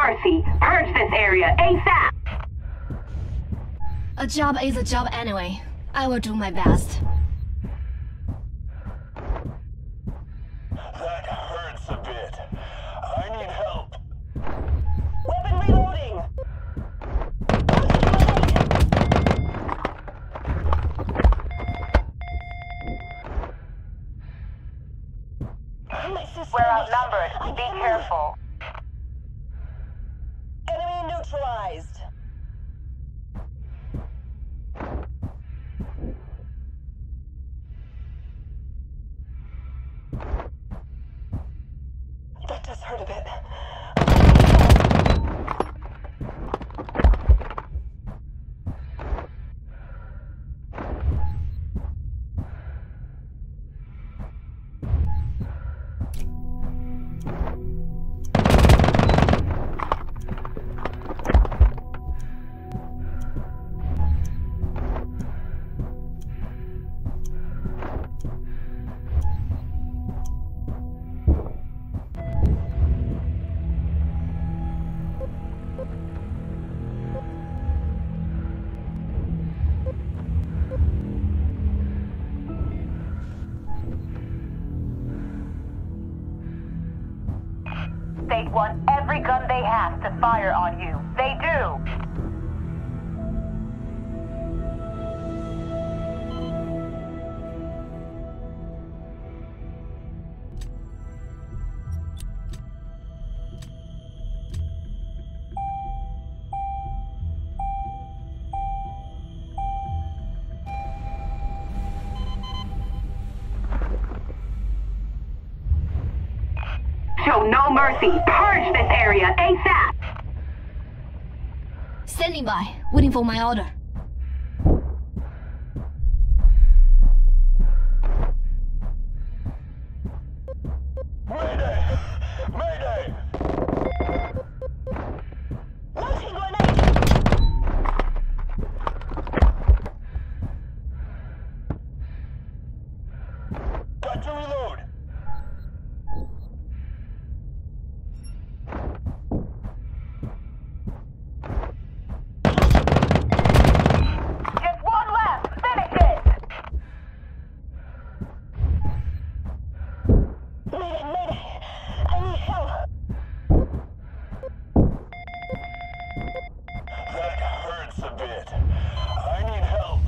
mercy. Purge this area ASAP. A job is a job anyway. I will do my best. That hurts a bit. I need help. Weapon reloading! We're outnumbered. Be careful. Enemy neutralized. That does hurt a bit. They want every gun they have to fire on you. They do. Show no mercy. Purge this area ASAP. Standing by, waiting for my order. Mayday! Mayday! Launching grenade! Got to reload! Just one left. Finish it. Mayday! Mayday! I need help! That hurts a bit. I need help.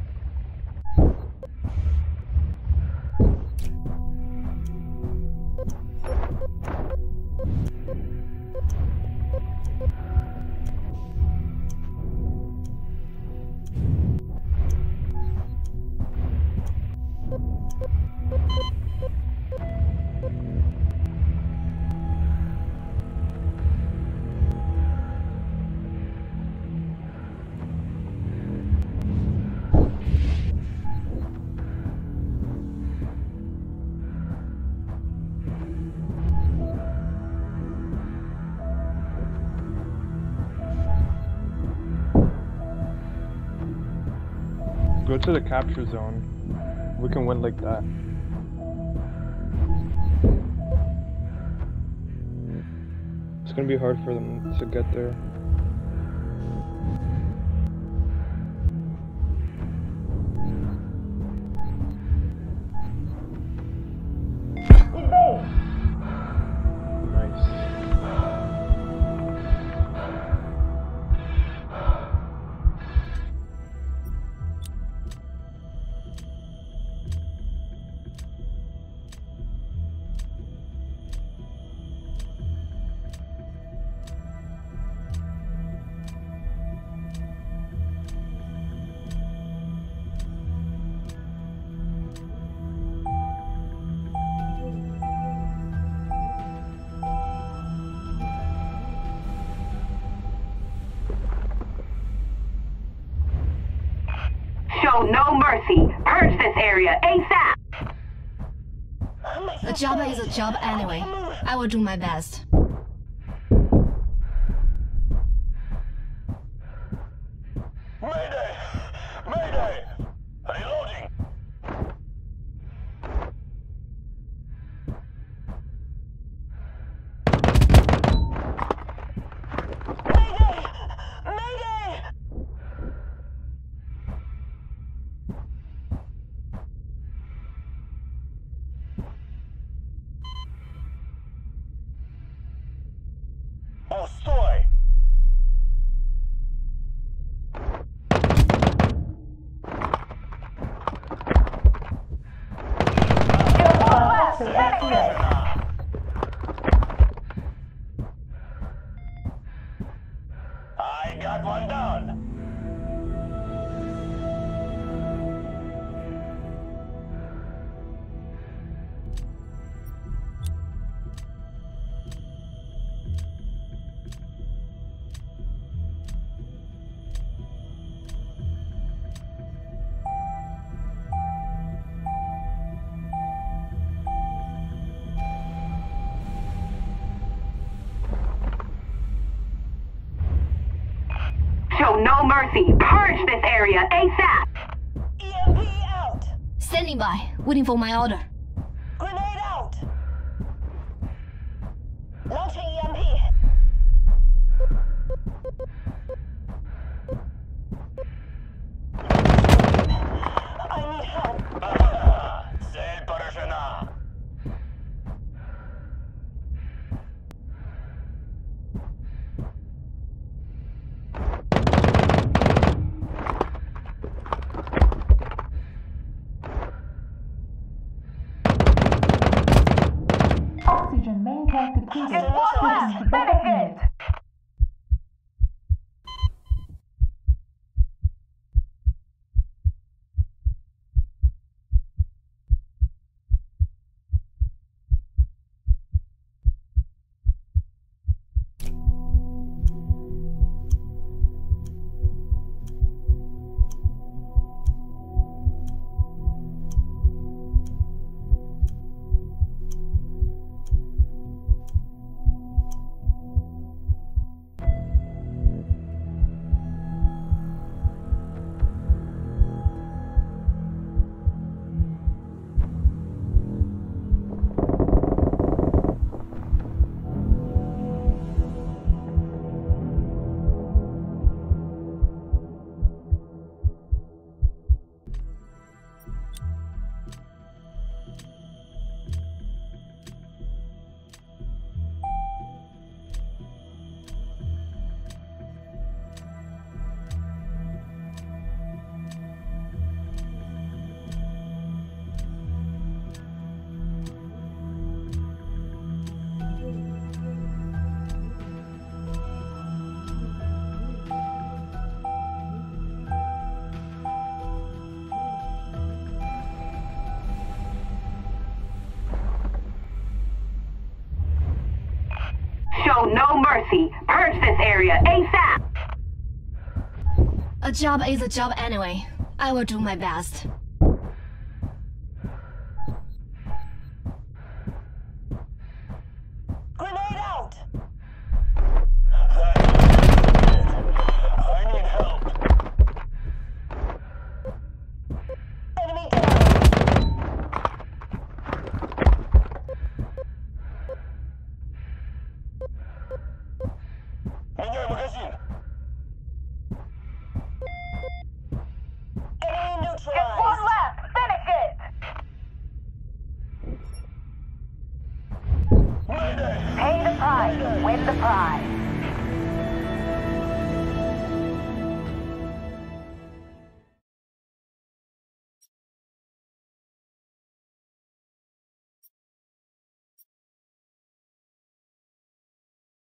Go to the capture zone. We can win like that. It's gonna be hard for them to get there. Show no mercy. Purge this area ASAP. A job is a job anyway. I will do my best. Mayday! Mayday! Reloading! I got one down. Show no mercy. Purge this area ASAP. EMP out. Standing by, waiting for my order. Grenade out. Launching EMP. I need help. Цель поражена. Oxygen main tank depleted. Just one left. Switching to backup unit. Show no mercy. Purge this area ASAP. A job is a job anyway. I will do my best. Grenade out. I need help. Enemy down. Меняй магазин.